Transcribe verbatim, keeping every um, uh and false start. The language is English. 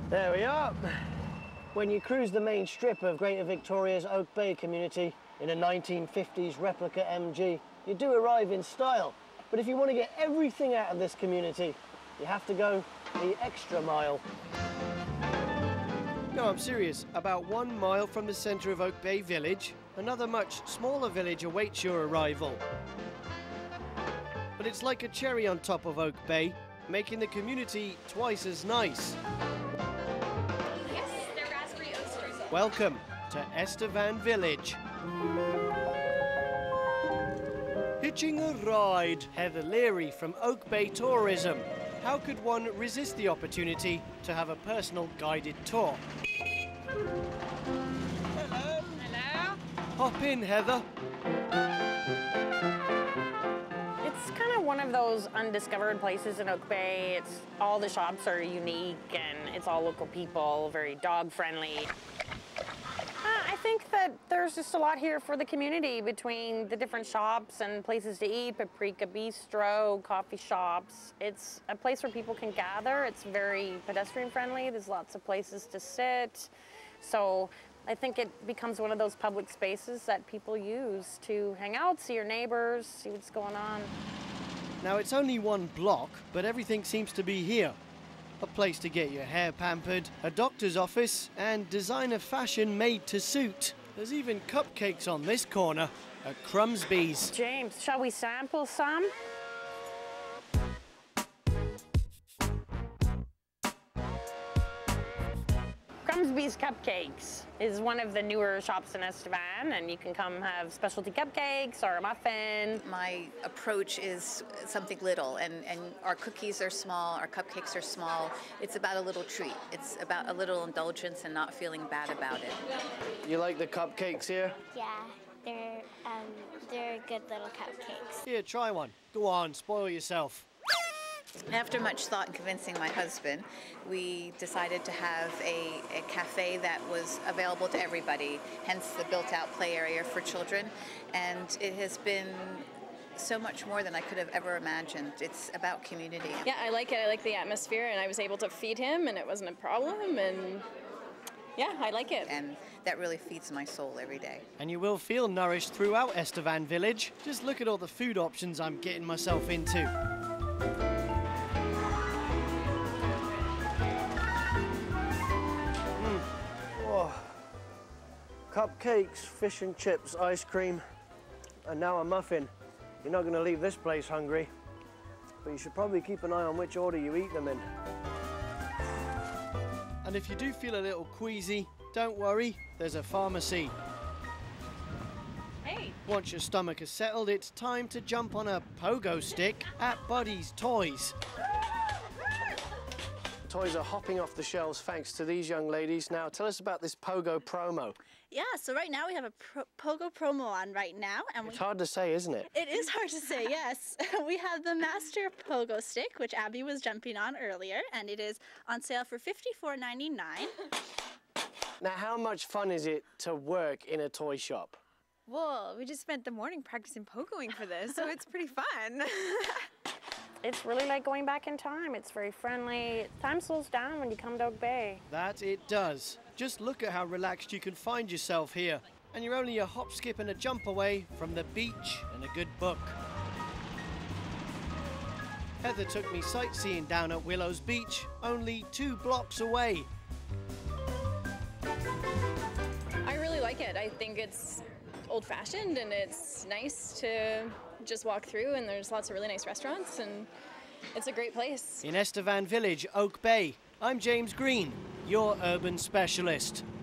There we are. When you cruise the main strip of Greater Victoria's Oak Bay community in a nineteen fifties replica M G, you do arrive in style. But if you want to get everything out of this community, you have to go the extra mile. No, I'm serious. About one mile from the centre of Oak Bay Village, another much smaller village awaits your arrival. But it's like a cherry on top of Oak Bay, making the community twice as nice. Yes, they're raspberry oysters. Welcome to Estevan Village. Hitching a ride. Heather Leary from Oak Bay Tourism. How could one resist the opportunity to have a personal guided tour? Hello. Hello. Hop in, Heather. It's kind of one of those undiscovered places in Oak Bay. It's all the shops are unique and it's all local people, very dog friendly. Uh, I think that there's just a lot here for the community between the different shops and places to eat, Paprika Bistro, coffee shops. It's a place where people can gather. It's very pedestrian friendly. There's lots of places to sit. So I think it becomes one of those public spaces that people use to hang out, see your neighbors, see what's going on. Now it's only one block, but everything seems to be here. A place to get your hair pampered, a doctor's office, and designer fashion made to suit. There's even cupcakes on this corner at Crumsby's. James, shall we sample some? Crumsby's Cupcakes is one of the newer shops in Estevan, and you can come have specialty cupcakes or a muffin. My approach is something little, and, and our cookies are small, our cupcakes are small. It's about a little treat. It's about a little indulgence and not feeling bad about it. You like the cupcakes here? Yeah, they're, um, they're good little cupcakes. Here, try one. Go on, spoil yourself. After much thought and convincing my husband, we decided to have a, a cafe that was available to everybody, hence the built-out play area for children. And it has been so much more than I could have ever imagined. It's about community. Yeah, I like it. I like the atmosphere, and I was able to feed him, and it wasn't a problem, and yeah, I like it. And that really feeds my soul every day. And you will feel nourished throughout Estevan Village. Just look at all the food options I'm getting myself into. Cupcakes, fish and chips, ice cream, and now a muffin. You're not going to leave this place hungry, but you should probably keep an eye on which order you eat them in. And if you do feel a little queasy, don't worry, there's a pharmacy. Hey. Once your stomach is settled, it's time to jump on a pogo stick at Buddy's Toys. Toys are hopping off the shelves thanks to these young ladies. Now, tell us about this pogo promo. Yeah, so right now we have a pro pogo promo on right now. And It's we, hard to say, isn't it? it is hard to say, yes. We have the Master Pogo Stick, which Abby was jumping on earlier, and it is on sale for fifty-four ninety-nine. Now, how much fun is it to work in a toy shop? Well, we just spent the morning practicing pogoing for this, so it's pretty fun. It's really like going back in time. It's very friendly. Time slows down when you come to Oak Bay. That it does. Just look at how relaxed you can find yourself here. And you're only a hop, skip and a jump away from the beach and a good book. Heather took me sightseeing down at Willows Beach, only two blocks away. I really like it. I think it's old-fashioned, and it's nice to just walk through, and there's lots of really nice restaurants, and it's a great place. In Estevan Village, Oak Bay, I'm James Green, your urban specialist.